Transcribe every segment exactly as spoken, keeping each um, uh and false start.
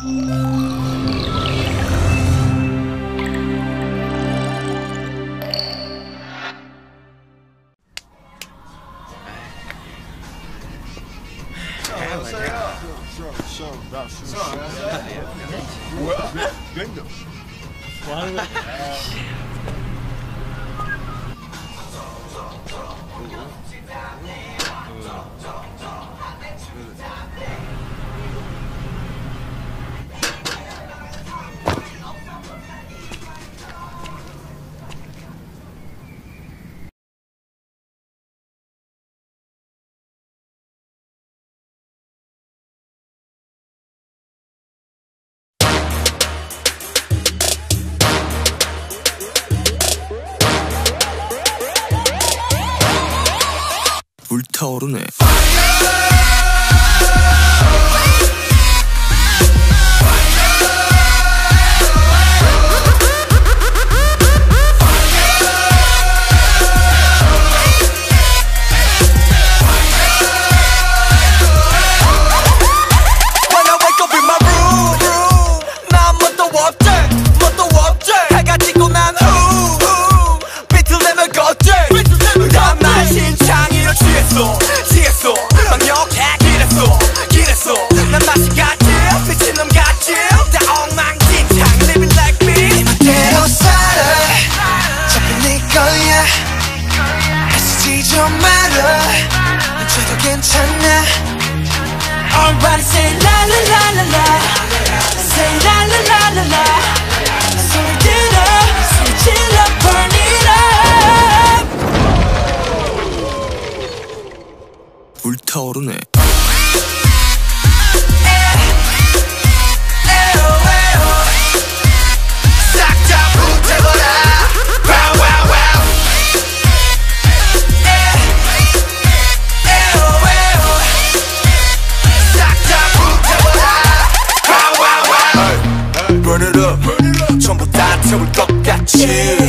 뭐야? 랜덤. 뭐 하는 거야? 불타오르네. Everybody say la la la la la, say la la la la la. 소리 들어, 소리 질러, burn it up. 불타오르네. 전부 다 태울 것 같이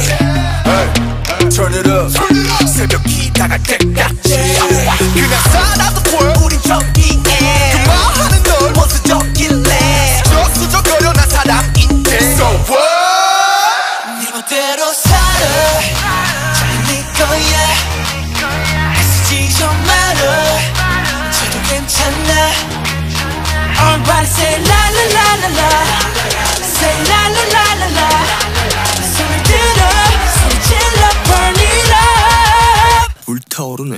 Turn it up 새벽이 다갈 때까지 그냥 살아도 볼 우린 저기에 그만하는 널 원수적일래 수저수저거려 난 사람인데 So what 네 멋대로 살아 잘 네 거야 애쓰지 좀 말아 저도 괜찮아 Everybody say la la la la la Say la la la la la. 소리 들어, 소리 질러, burn it up. 불타오르네.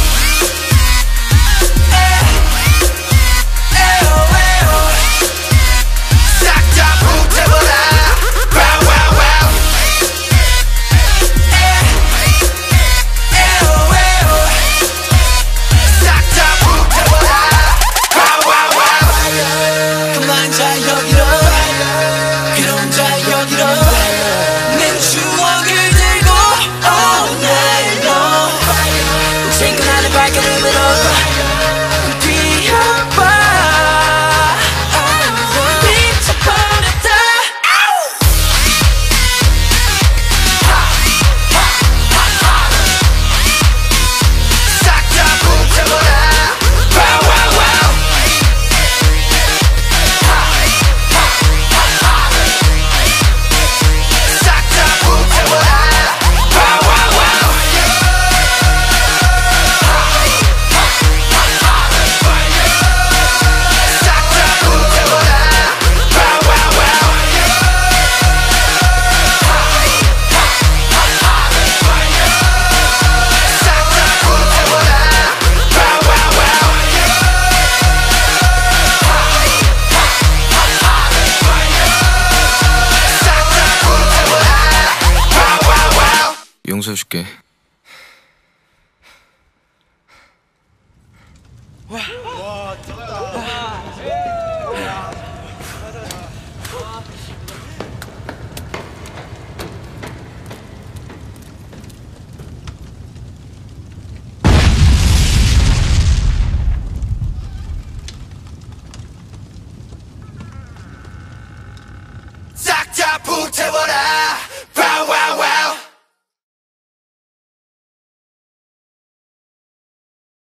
용서해줄게. 와, 와,